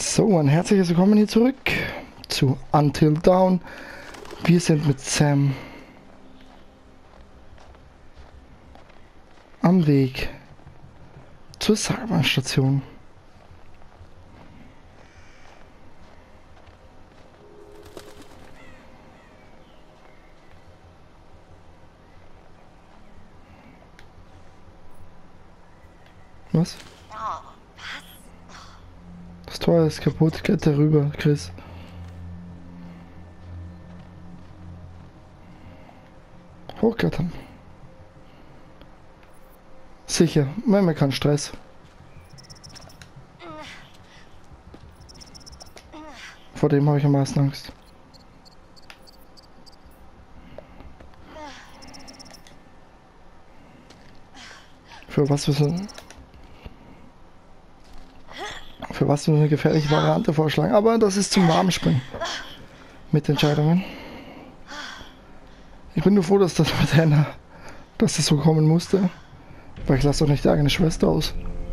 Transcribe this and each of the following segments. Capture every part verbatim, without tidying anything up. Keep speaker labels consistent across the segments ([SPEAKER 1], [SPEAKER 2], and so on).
[SPEAKER 1] So, ein herzliches Willkommen hier zurück zu Until Dawn. Wir sind mit Sam am Weg zur Seilbahnstation. Was? Das Tor ist kaputt, kletter rüber, Chris. Hochklettern. Sicher, wenn man keinen Stress. Vor dem habe ich am meisten Angst. Für was wir so... Für was wir eine gefährliche Variante vorschlagen. Aber das ist zum Warmspringen. Mit Entscheidungen. Ich bin nur froh, dass das mit Hannah, dass das so kommen musste. Weil ich lasse doch nicht die eigene Schwester aus.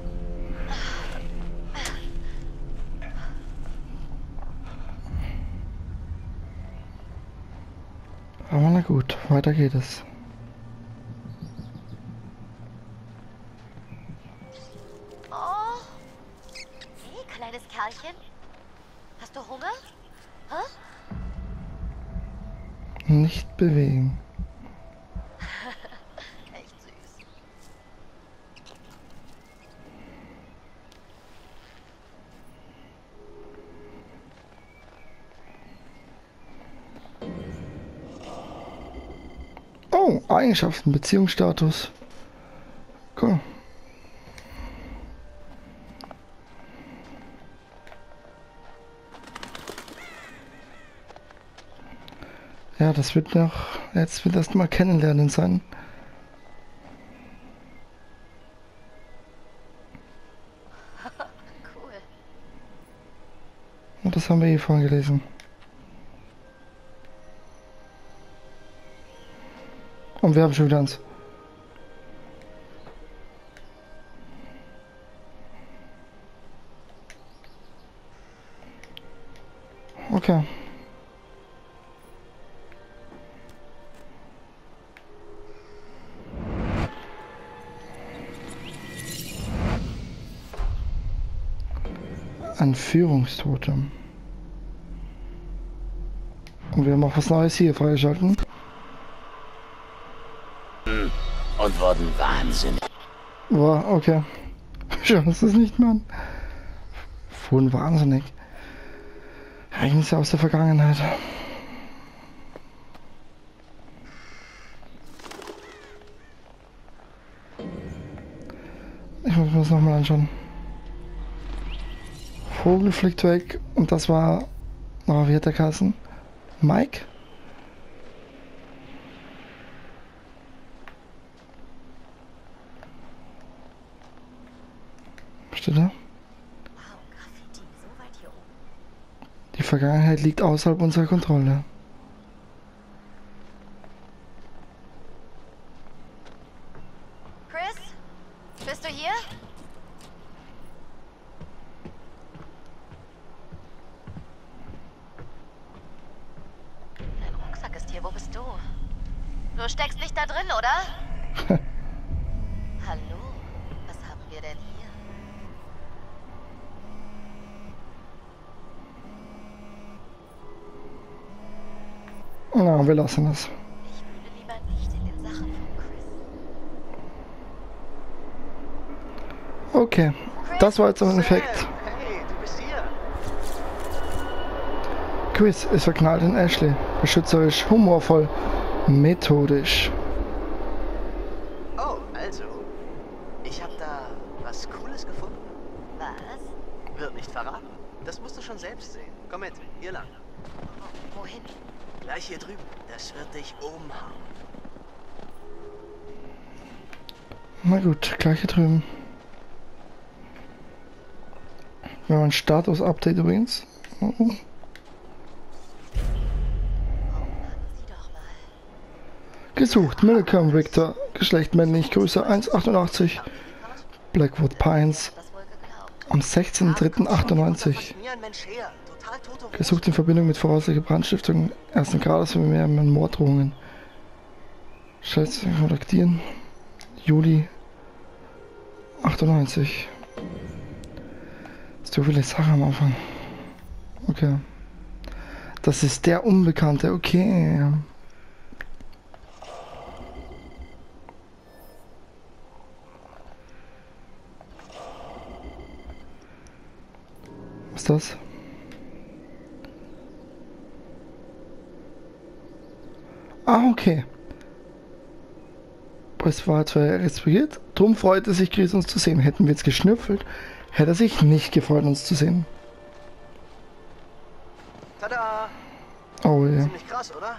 [SPEAKER 1] Aber na gut, weiter geht es.
[SPEAKER 2] Kerlchen? Hast du Hunger? Hä?
[SPEAKER 1] Nicht bewegen.
[SPEAKER 2] Echt süß.
[SPEAKER 1] Oh, Eigenschaften, Beziehungsstatus. Cool. Ja, das wird noch, jetzt wird erst mal kennenlernen sein.
[SPEAKER 2] Cool.
[SPEAKER 1] Und das haben wir eh vorhin gelesen. Und wir haben schon wieder eins. Okay. Ein Führungstotem. Und wir haben auch was Neues hier freigeschalten.
[SPEAKER 3] Und wurden wahnsinnig.
[SPEAKER 1] War okay. Schau uns das nicht mehr an. Wurden wahnsinnig. Eigentlich aus der Vergangenheit. Ich muss mir das nochmal anschauen. Vogel fliegt weg und das war, oh, wie hat der geheißen? Mike? Steht da? Die Vergangenheit liegt außerhalb unserer Kontrolle.
[SPEAKER 2] Chris? Bist du hier? Wo bist du? Du steckst nicht da drin, oder? Hallo? Was haben wir denn hier?
[SPEAKER 1] Na, wir lassen es.
[SPEAKER 2] Ich würde lieber nicht in den Sachen von Chris.
[SPEAKER 1] Okay, das war jetzt im Endeffekt.
[SPEAKER 4] Hey, du bist hier.
[SPEAKER 1] Chris ist verknallt in Ashley. Beschützerisch, humorvoll, methodisch.
[SPEAKER 4] Oh, also. Ich habe da was Cooles gefunden.
[SPEAKER 2] Was?
[SPEAKER 4] Wird nicht verraten. Das musst du schon selbst sehen. Komm mit, hier lang.
[SPEAKER 2] Wo, wohin?
[SPEAKER 4] Gleich hier drüben. Das wird dich umhauen.
[SPEAKER 1] Na gut, gleich hier drüben. Wir haben ein Status-Update übrigens. Oh, oh. Gesucht, Millicom Victor, Geschlecht männlich, Größe eins Komma achtundachtzig, Blackwood Pines, Am sechzehnten dritten achtundneunzig.
[SPEAKER 4] Nie ein Mensch her. Total tote Hose.
[SPEAKER 1] Gesucht in Verbindung mit voraussichtlicher Brandstiftung ersten Grades mit mehreren Morddrohungen. Scheiße, kontaktieren. Juli achtundneunzig. So viele Sachen am Anfang. Okay. Das ist der Unbekannte, okay. Was ist das? Ah, okay. Es war zwar respektiert, drum freute sich Chris, uns zu sehen. Hätten wir jetzt geschnüffelt, hätte er sich nicht gefreut, uns zu sehen.
[SPEAKER 4] Tada!
[SPEAKER 1] Oh ja.
[SPEAKER 4] Ziemlich krass, oder?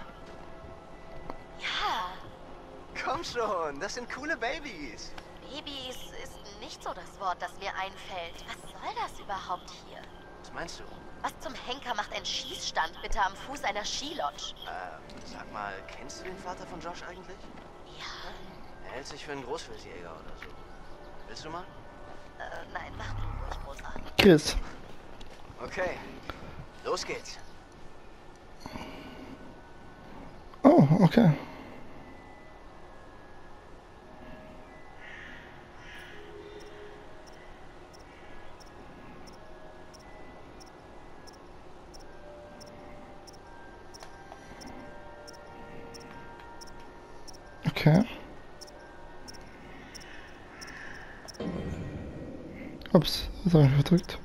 [SPEAKER 2] Ja,
[SPEAKER 4] Komm schon, das sind coole Babys.
[SPEAKER 2] Babys ist nicht so das Wort, das mir einfällt. Was soll das überhaupt hier?
[SPEAKER 4] Was meinst du?
[SPEAKER 2] Was zum Henker macht ein Schießstand bitte am Fuß einer Skilodge?
[SPEAKER 4] Ähm, sag mal, kennst du den Vater von Josh eigentlich?
[SPEAKER 2] Ja,
[SPEAKER 4] Er hält sich für einen Großwildjäger oder so. Willst du mal?
[SPEAKER 2] äh, nein, mach du ruhig, Rosa.
[SPEAKER 1] Chris.
[SPEAKER 4] Okay, los geht's.
[SPEAKER 1] Oh, okay. Okay. Ups, das habe ich verdrückt.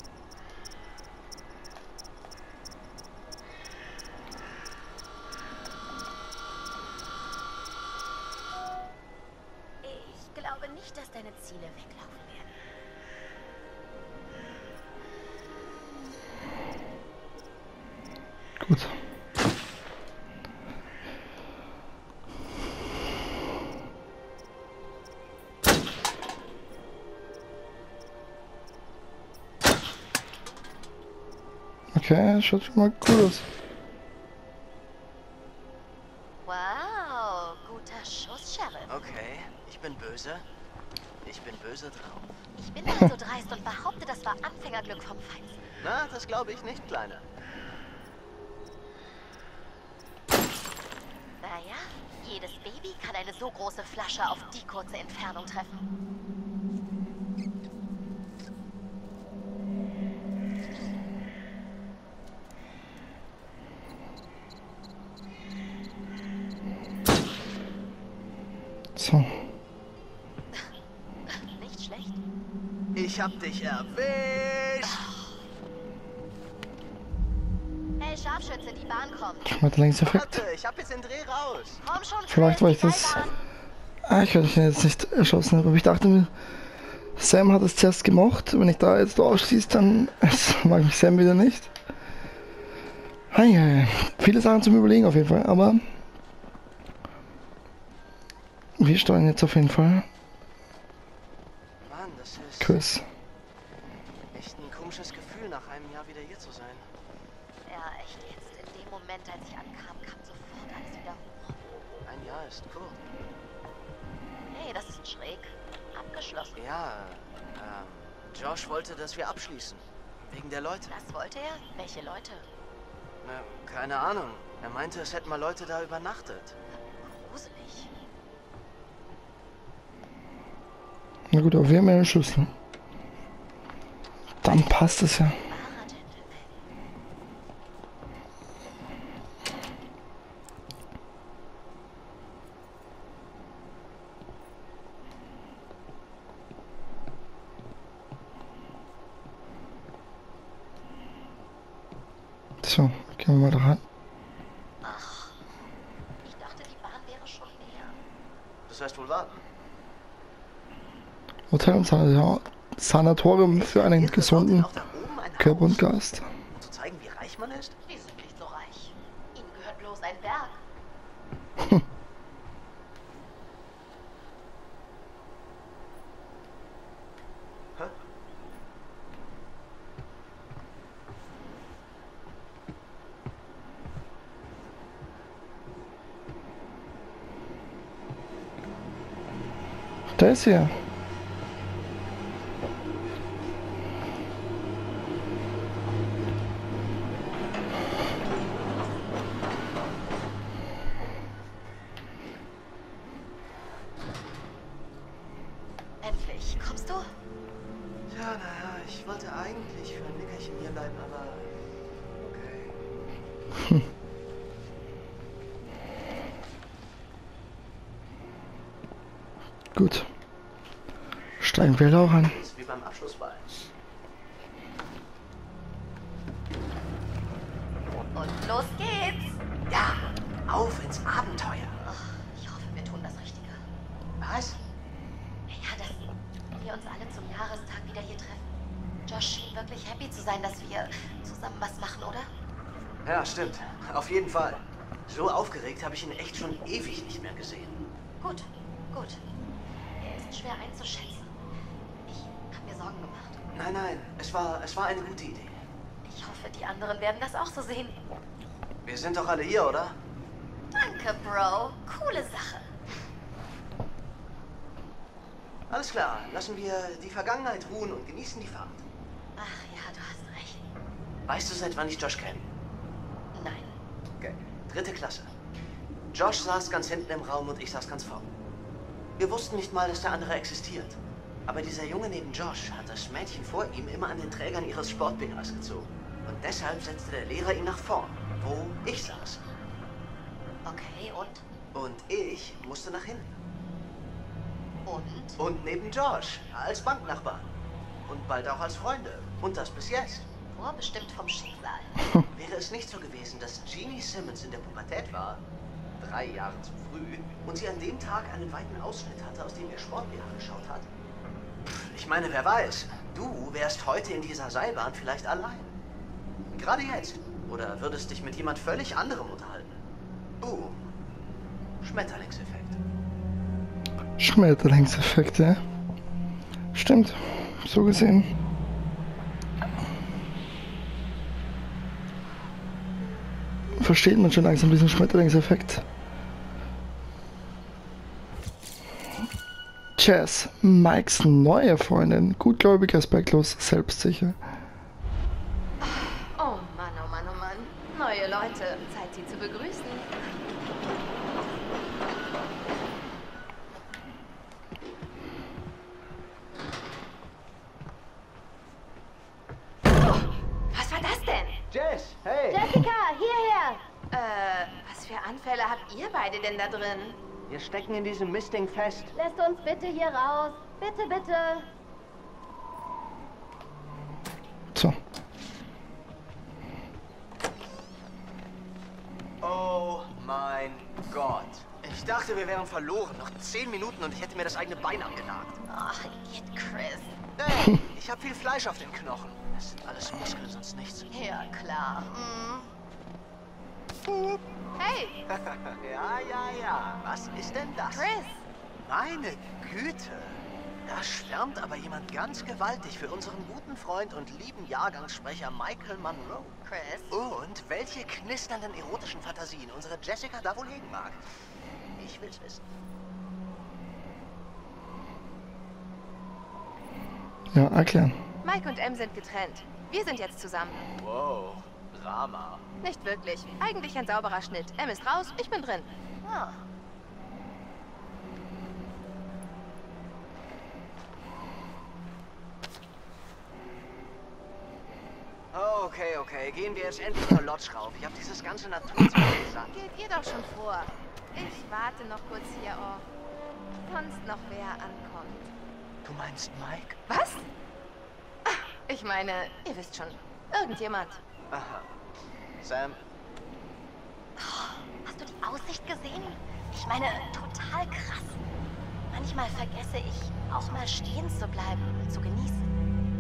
[SPEAKER 2] Ich glaube nicht, dass deine Ziele weglaufen werden.
[SPEAKER 1] Gut. Okay, schaut schon mal cool aus.
[SPEAKER 2] Wow, guter Schuss, Sheriff.
[SPEAKER 4] Okay, ich bin böse. Ich bin böse drauf.
[SPEAKER 2] Ich bin mal so dreist und behaupte, das war Anfängerglück vom Feinsten.
[SPEAKER 4] Na, das glaube ich nicht, Kleiner.
[SPEAKER 2] Naja, jedes Baby kann eine so große Flasche auf die kurze Entfernung treffen.
[SPEAKER 1] So.
[SPEAKER 2] Nicht schlecht.
[SPEAKER 4] Ich hab dich erwischt.
[SPEAKER 2] Hey, Scharfschütze, die Bahn kommt.
[SPEAKER 1] Ich war der längste Effekt.
[SPEAKER 4] Warte, ich hab jetzt den Dreh raus.
[SPEAKER 2] Komm schon,
[SPEAKER 1] Vielleicht war ich
[SPEAKER 2] Chris, die
[SPEAKER 1] das.
[SPEAKER 2] Seilbahn.
[SPEAKER 1] Ah, ich hätte ihn jetzt nicht erschossen, aber ich dachte mir, Sam hat es zuerst gemacht. Wenn ich da jetzt ausschließe, dann mag mich Sam wieder nicht. Hi, hi. Viele Sachen zum Überlegen auf jeden Fall, aber wir steuern jetzt auf jeden Fall
[SPEAKER 4] Mann, das ist
[SPEAKER 1] Chris.
[SPEAKER 4] echt ein komisches Gefühl, nach einem Jahr wieder hier zu sein.
[SPEAKER 2] Ja, echt jetzt. In dem Moment, als ich ankam, kam sofort alles wieder hoch.
[SPEAKER 4] Ein Jahr ist cool.
[SPEAKER 2] Hey, das ist schräg. Abgeschlossen.
[SPEAKER 4] Ja, ähm, Josh wollte, dass wir abschließen. Wegen der Leute.
[SPEAKER 2] Das wollte er? Welche Leute?
[SPEAKER 4] Na, keine Ahnung. Er meinte, es hätten mal Leute da übernachtet.
[SPEAKER 2] Gruselig.
[SPEAKER 1] Na gut, aber wir haben ja einen Schlüssel. Dann passt es ja.
[SPEAKER 2] Wahrer Gentleman.
[SPEAKER 1] So, gehen wir mal da rein.
[SPEAKER 2] Ach, ich dachte, die Bahn wäre schon näher.
[SPEAKER 4] Das heißt wohl warten.
[SPEAKER 1] Hotel und San- Sanatorium für einen
[SPEAKER 4] Hier
[SPEAKER 1] gesunden
[SPEAKER 4] baut denn auch da oben ein
[SPEAKER 1] Körper und
[SPEAKER 4] Haus,
[SPEAKER 1] Geist.
[SPEAKER 4] um zu zeigen, wie reich man ist?
[SPEAKER 2] Wir sind nicht so reich. Ihnen gehört bloß ein Berg.
[SPEAKER 4] Hä?
[SPEAKER 1] Da ist sie ja.
[SPEAKER 4] ich wollte eigentlich für ein Nickerchen hier bleiben, aber... Okay.
[SPEAKER 1] Hm. Gut. Steigen wir da auch an.
[SPEAKER 4] Das ist wie beim Abschlussball.
[SPEAKER 2] Und los geht's.
[SPEAKER 4] Ja, auf ins Abenteuer.
[SPEAKER 2] Oh, ich hoffe, wir tun das Richtige.
[SPEAKER 4] Was?
[SPEAKER 2] Ja, dass wir uns alle zum Jahrestag wieder hier treffen. Josh schien wirklich happy zu sein, dass wir zusammen was machen, oder?
[SPEAKER 4] Ja, stimmt. Auf jeden Fall. So aufgeregt habe ich ihn echt schon ewig nicht mehr gesehen.
[SPEAKER 2] Gut, gut. Er ist schwer einzuschätzen. Ich habe mir Sorgen gemacht.
[SPEAKER 4] Nein, nein, es war, es war eine gute Idee.
[SPEAKER 2] Ich hoffe, die anderen werden das auch so sehen.
[SPEAKER 4] Wir sind doch alle hier, oder?
[SPEAKER 2] Danke, Bro. Coole Sache.
[SPEAKER 4] Alles klar, lassen wir die Vergangenheit ruhen und genießen die Fahrt.
[SPEAKER 2] Ach ja, du hast recht.
[SPEAKER 4] Weißt du, seit wann ich Josh kenne?
[SPEAKER 2] Nein.
[SPEAKER 4] Okay. Dritte Klasse. Josh saß ganz hinten im Raum und ich saß ganz vorne. Wir wussten nicht mal, dass der andere existiert. Aber dieser Junge neben Josh hat das Mädchen vor ihm immer an den Trägern ihres Sport-B Hs gezogen. Und deshalb setzte der Lehrer ihn nach vorn, wo ich saß.
[SPEAKER 2] Okay, und?
[SPEAKER 4] Und ich musste nach hinten.
[SPEAKER 2] Und?
[SPEAKER 4] Und neben Josh, als Banknachbar. Und bald auch als Freunde. Und das bis jetzt.
[SPEAKER 2] Vorbestimmt vom Schicksal.
[SPEAKER 4] Wäre es nicht so gewesen, dass Jeannie Simmons in der Pubertät war, drei Jahre zu früh, und sie an dem Tag einen weiten Ausschnitt hatte, aus dem ihr Sport-B H geschaut hat? Ich meine, wer weiß, du wärst heute in dieser Seilbahn vielleicht allein. Gerade jetzt. Oder würdest dich mit jemand völlig anderem unterhalten. Uh, Schmetterlingseffekt.
[SPEAKER 1] Schmetterlingseffekt, ja. Stimmt, so gesehen. Versteht man schon langsam diesen Schmetterlingseffekt. Jazz, Mikes neue Freundin, gutgläubig, respektlos, selbstsicher.
[SPEAKER 2] Oh Mann, oh Mann, oh Mann. Neue Leute, Zeit sie zu begrüßen. Oh, was war das denn?
[SPEAKER 4] Jess, hey!
[SPEAKER 2] Jessica, hierher! Äh, was für Anfälle habt ihr beide denn da drin?
[SPEAKER 4] Wir stecken in diesem Mistding fest.
[SPEAKER 2] Lässt uns bitte hier raus. Bitte, bitte.
[SPEAKER 1] So.
[SPEAKER 4] Oh mein Gott. Ich dachte, wir wären verloren. Noch zehn Minuten und ich hätte mir das eigene Bein angenagt.
[SPEAKER 2] Ach, geht Chris.
[SPEAKER 4] Hey, ich habe viel Fleisch auf den Knochen. Das sind alles Muskeln, sonst nichts.
[SPEAKER 2] Ja, klar. Mhm. Hey,
[SPEAKER 4] Ja, ja, ja. Was ist denn das?
[SPEAKER 2] Chris.
[SPEAKER 4] Meine Güte. Da schwärmt aber jemand ganz gewaltig für unseren guten Freund und lieben Jahrgangssprecher Michael Monroe.
[SPEAKER 2] Chris.
[SPEAKER 4] Und welche knisternden erotischen Fantasien unsere Jessica da wohl hegen mag. Ich will's wissen.
[SPEAKER 1] Ja, erklären.
[SPEAKER 5] Mike und Em sind getrennt. Wir sind jetzt zusammen.
[SPEAKER 4] Wow, Drama.
[SPEAKER 5] Nicht wirklich. Eigentlich ein sauberer Schnitt. Em ist raus, ich bin drin.
[SPEAKER 2] Ah.
[SPEAKER 4] Okay, okay. Gehen wir jetzt endlich zur Lodge rauf. Ich habe dieses ganze Naturzeug gesandt.
[SPEAKER 5] Geht ihr doch schon vor. Ich warte noch kurz hier, oh. Sonst noch wer ankommt.
[SPEAKER 4] Du meinst Mike?
[SPEAKER 5] Was? Ah, ich meine, ihr wisst schon. Irgendjemand.
[SPEAKER 4] Aha. Sam?
[SPEAKER 2] Hast du die Aussicht gesehen? Ich meine, total krass. Manchmal vergesse ich, auch mal stehen zu bleiben und zu genießen.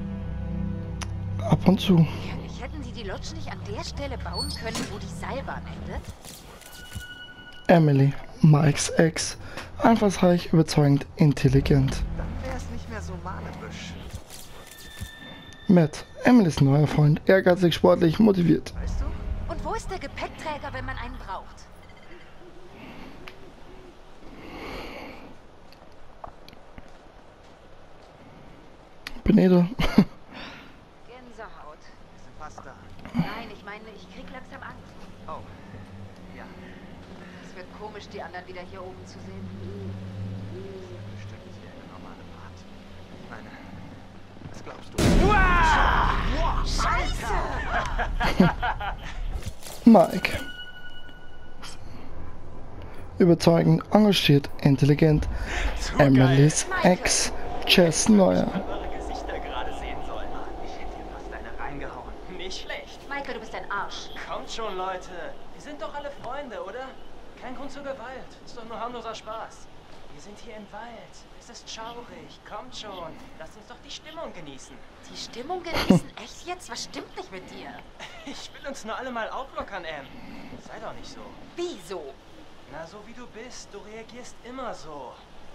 [SPEAKER 1] Ab und zu.
[SPEAKER 5] Ehrlich, hätten sie die Lodge nicht an der Stelle bauen können, wo die Seilbahn endet?
[SPEAKER 1] Emily, Mikes Ex. Einfallsreich, überzeugend, intelligent.
[SPEAKER 4] Dann wär's nicht mehr so malerisch.
[SPEAKER 1] Matt, Emilys neuer Freund, ehrgeizig, sportlich, motiviert.
[SPEAKER 4] Weißt du?
[SPEAKER 5] Und wo ist der Gepäckträger, wenn man einen braucht?
[SPEAKER 1] Benede.
[SPEAKER 5] Gänsehaut.
[SPEAKER 4] Wir sind fast da.
[SPEAKER 5] Nein, ich meine, ich krieg langsam Angst.
[SPEAKER 4] Oh. Ja.
[SPEAKER 5] Es wird komisch, die anderen wieder hier oben zu sehen.
[SPEAKER 4] Bestimmt nicht wie eine normale Fahrt. Ich meine, was glaubst du?
[SPEAKER 1] Mike. Überzeugend, engagiert, intelligent. Emilys Ex, Jess Neuer.
[SPEAKER 6] Gesichter gerade sehen sollen. Ich hätte dir fast eine reingehauen. Nicht schlecht.
[SPEAKER 2] Michael, du bist ein Arsch.
[SPEAKER 6] Kommt schon, Leute. Wir sind doch alle Freunde, oder? Kein Grund zur Gewalt. Ist doch nur harmloser Spaß. Wir sind hier im Wald. Es ist schaurig. Kommt schon. Lasst uns doch die Stimmung genießen.
[SPEAKER 2] Die Stimmung genießen? Echt jetzt? Was stimmt nicht mit dir?
[SPEAKER 6] Ich will uns nur alle mal auflockern, Em. Sei doch nicht so.
[SPEAKER 2] Wieso?
[SPEAKER 6] Na, so wie du bist. Du reagierst immer so.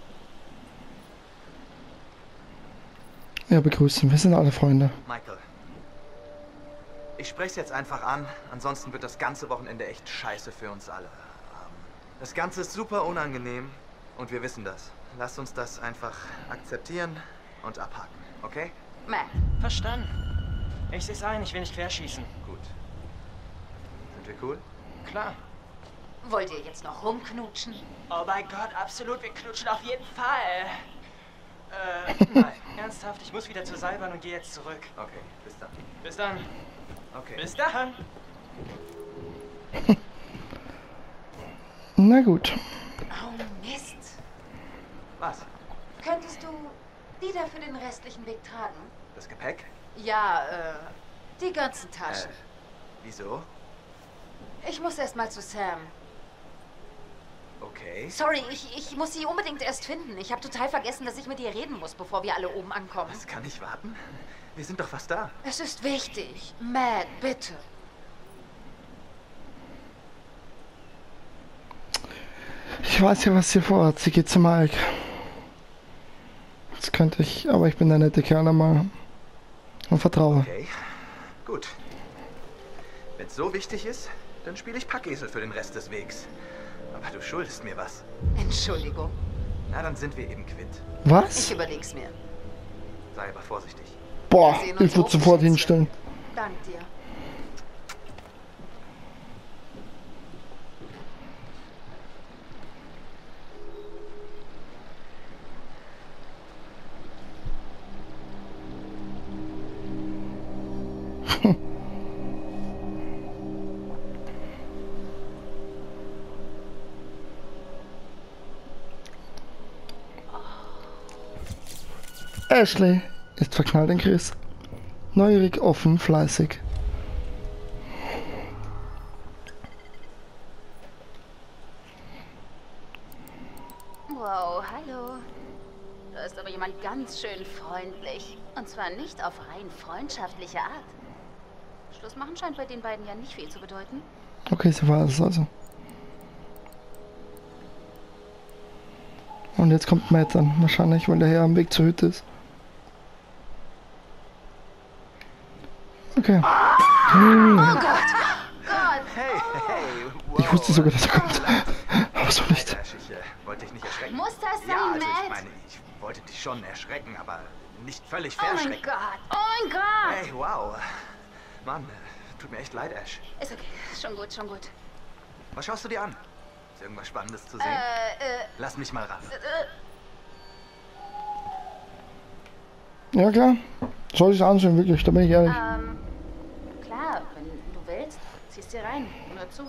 [SPEAKER 1] Ja, begrüßen. Wir sind alle Freunde.
[SPEAKER 4] Michael. Ich spreche jetzt einfach an, ansonsten wird das ganze Wochenende echt scheiße für uns alle. Das Ganze ist super unangenehm und wir wissen das. Lasst uns das einfach akzeptieren und abhaken, okay?
[SPEAKER 2] Matt.
[SPEAKER 6] Verstanden. Ich seh's ein, ich will nicht querschießen.
[SPEAKER 4] Gut. Sind wir cool?
[SPEAKER 6] Klar.
[SPEAKER 2] Wollt ihr jetzt noch rumknutschen?
[SPEAKER 6] Oh mein Gott, absolut, wir knutschen auf jeden Fall. Äh, nein, ernsthaft, ich muss wieder zur Seilbahn und gehe jetzt zurück.
[SPEAKER 4] Okay, bis dann.
[SPEAKER 6] Bis dann.
[SPEAKER 4] Okay.
[SPEAKER 6] Bis dann.
[SPEAKER 1] Na gut.
[SPEAKER 2] Oh Mist.
[SPEAKER 4] Was?
[SPEAKER 2] Könntest du die da für den restlichen Weg tragen?
[SPEAKER 4] Das Gepäck?
[SPEAKER 2] Ja, äh, die ganzen Taschen.
[SPEAKER 4] Äh, wieso?
[SPEAKER 2] Ich muss erst mal zu Sam.
[SPEAKER 4] Okay.
[SPEAKER 2] Sorry, ich, ich muss sie unbedingt erst finden. Ich habe total vergessen, dass ich mit ihr reden muss, bevor wir alle oben ankommen.
[SPEAKER 4] Das kann nicht warten. Wir sind doch fast da.
[SPEAKER 2] Es ist wichtig. Matt, bitte.
[SPEAKER 1] Ich weiß ja, was sie vorhat. Sie geht zu Mike. Das könnte ich, aber ich bin der nette Kerl einmal und vertraue.
[SPEAKER 4] Okay, gut. Wenn es so wichtig ist, dann spiele ich Packesel für den Rest des Wegs. Aber du schuldest mir was.
[SPEAKER 2] Entschuldigung.
[SPEAKER 4] Na, dann sind wir eben quitt.
[SPEAKER 2] Ich
[SPEAKER 1] Was?
[SPEAKER 2] überleg's mir.
[SPEAKER 4] Sei aber vorsichtig.
[SPEAKER 1] Boah,
[SPEAKER 2] Wir sehen uns
[SPEAKER 1] ich würde
[SPEAKER 2] oben,
[SPEAKER 1] sofort
[SPEAKER 2] Schätzchen.
[SPEAKER 1] hinstellen.
[SPEAKER 2] Dank dir.
[SPEAKER 1] Ashley ist verknallt in Chris. Neugierig, offen, fleißig.
[SPEAKER 2] Wow, hallo. Da ist aber jemand ganz schön freundlich. Und zwar nicht auf rein freundschaftliche Art. Schluss machen scheint bei den beiden ja nicht viel zu bedeuten.
[SPEAKER 1] Okay, so war es also. Und jetzt kommt Matt dann, wahrscheinlich, weil der Herr am Weg zur Hütte ist. Okay. Hm.
[SPEAKER 2] Oh Gott! Gott!
[SPEAKER 4] Hey, hey, wow.
[SPEAKER 1] Ich wusste sogar, dass er kommt. Aber so nicht.
[SPEAKER 4] Ash, ich äh, wollte dich nicht erschrecken.
[SPEAKER 2] Muss das sein,
[SPEAKER 4] Ja, also ich
[SPEAKER 2] Matt?
[SPEAKER 4] meine, ich wollte dich schon erschrecken, aber nicht völlig
[SPEAKER 2] Oh mein
[SPEAKER 4] verschrecken.
[SPEAKER 2] Gott! Oh mein Gott!
[SPEAKER 4] Hey, wow. Mann, äh, tut mir echt leid, Ash.
[SPEAKER 2] Ist okay. Schon gut, schon gut.
[SPEAKER 4] Was schaust du dir an? Ist irgendwas Spannendes zu sehen?
[SPEAKER 2] Äh, äh,
[SPEAKER 4] Lass mich mal ran.
[SPEAKER 2] äh,
[SPEAKER 1] Ja klar. Soll ich anschauen, wirklich, da bin ich ehrlich.
[SPEAKER 2] ähm, klar, wenn du willst, ziehst dir rein. Nur zu.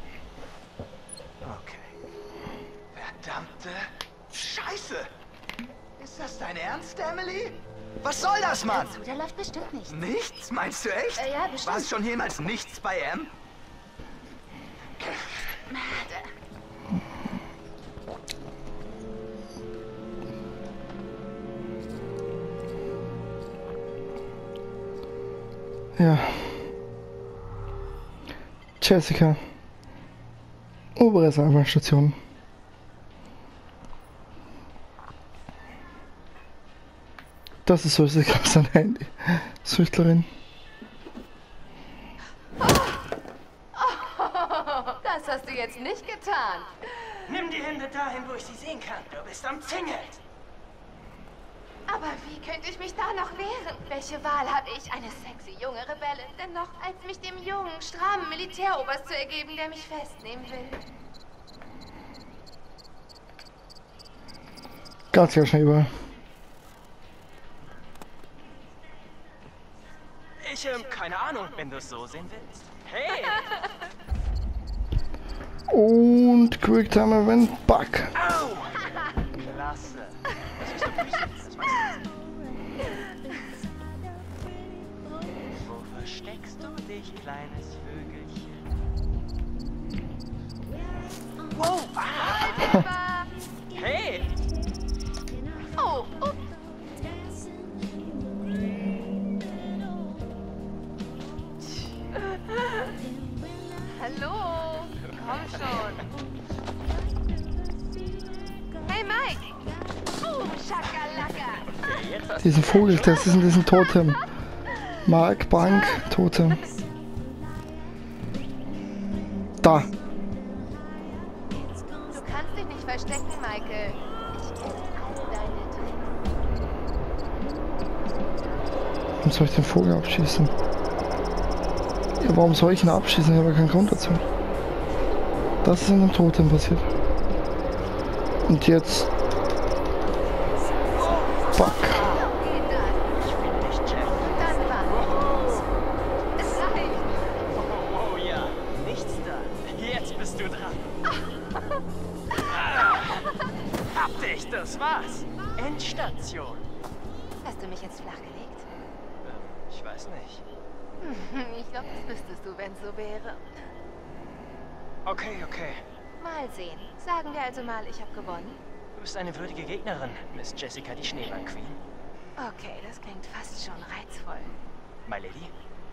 [SPEAKER 4] Okay. Verdammte Scheiße! Ist das dein Ernst, Emily? Was soll das, Mann?
[SPEAKER 2] Zu, der läuft bestimmt nicht.
[SPEAKER 4] Nichts, meinst du echt?
[SPEAKER 2] Äh, ja, bestimmt.
[SPEAKER 4] War es schon jemals nichts bei M?
[SPEAKER 2] Matt, äh,
[SPEAKER 1] Ja. Jessica. Obere Seilbahnstation. Das ist so, sie gerade sein Handy. Süchtlerin.
[SPEAKER 5] Das hast du jetzt nicht getan.
[SPEAKER 6] Nimm die Hände dahin, wo ich sie sehen kann. Du bist umzingelt.
[SPEAKER 5] Aber wie könnte ich mich da noch wehren? Welche Wahl habe ich, eine sexy junge Rebellin, denn noch, als mich dem jungen, strammen Militäroberst zu ergeben, der mich festnehmen will?
[SPEAKER 1] Ganz, ganz schnell überall.
[SPEAKER 6] Ich, ähm, keine Ahnung, wenn du es so sehen willst. Hey!
[SPEAKER 1] Und Quicktime Event Bug.
[SPEAKER 6] Au! Klasse. Das ist doch Füße, das weißt du. Wo versteckst du dich, kleines Vögelchen? Wow! Ah. Hey!
[SPEAKER 5] Oh, oh. Hallo, komm schon. Hey Mike. Oh, Schakalaka.
[SPEAKER 6] Okay, jetzt hast
[SPEAKER 1] Diesen Vogel, das ist in diesem Totem. Mark, Bank, Totem. Da.
[SPEAKER 5] Du kannst dich nicht verstecken, Michael. Ich kenne all deine Tricks.
[SPEAKER 1] Warum soll ich den Vogel abschießen? Ja, warum soll ich ihn abschießen? Ich habe keinen Grund dazu. Das ist in dem Totem passiert. Und jetzt... Fuck.
[SPEAKER 5] Geht das?
[SPEAKER 6] Ich find dich, Jeff.
[SPEAKER 5] Dann was? Es reicht.
[SPEAKER 6] Oh, oh ja, nichts da. Jetzt bist du dran. Ah, hab dich, das war's. Endstation.
[SPEAKER 5] Hast du mich jetzt flachgelegt?
[SPEAKER 6] Ähm, ich weiß nicht.
[SPEAKER 5] Ich glaube, das wüsstest du, wenn es so wäre.
[SPEAKER 6] Okay, okay.
[SPEAKER 5] Mal sehen. Sagen wir also mal, ich habe gewonnen.
[SPEAKER 6] Du bist eine würdige Gegnerin, Miss Jessica, die Schneeball-Queen.
[SPEAKER 5] Okay, das klingt fast schon reizvoll.
[SPEAKER 6] My Lady?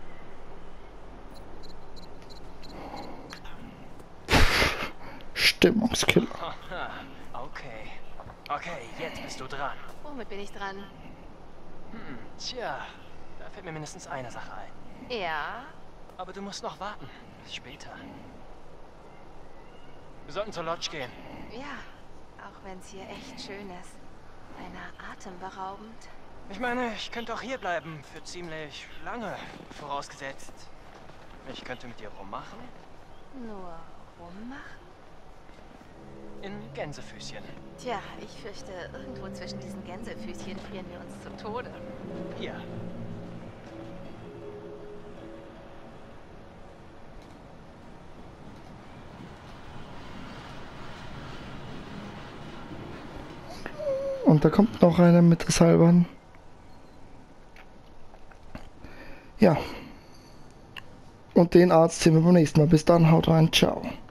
[SPEAKER 1] Stimmungskiller.
[SPEAKER 6] Aha, okay. Okay, jetzt bist du dran.
[SPEAKER 5] Womit bin ich dran?
[SPEAKER 6] Hm, tja, da fällt mir mindestens eine Sache ein.
[SPEAKER 5] Ja?
[SPEAKER 6] Aber du musst noch warten. Bis später. Wir sollten zur Lodge gehen.
[SPEAKER 5] Ja. Auch wenn es hier echt schön ist. Beinahe atemberaubend.
[SPEAKER 6] Ich meine, ich könnte auch hier bleiben für ziemlich lange. Vorausgesetzt, ich könnte mit dir rummachen.
[SPEAKER 5] Nur rummachen?
[SPEAKER 6] In Gänsefüßchen.
[SPEAKER 5] Tja, ich fürchte, irgendwo zwischen diesen Gänsefüßchen frieren wir uns zu Tode.
[SPEAKER 6] Hier.
[SPEAKER 1] Und da kommt noch einer mit der Seilbahn. Ja. Und den Arzt sehen wir beim nächsten Mal. Bis dann, haut rein, ciao.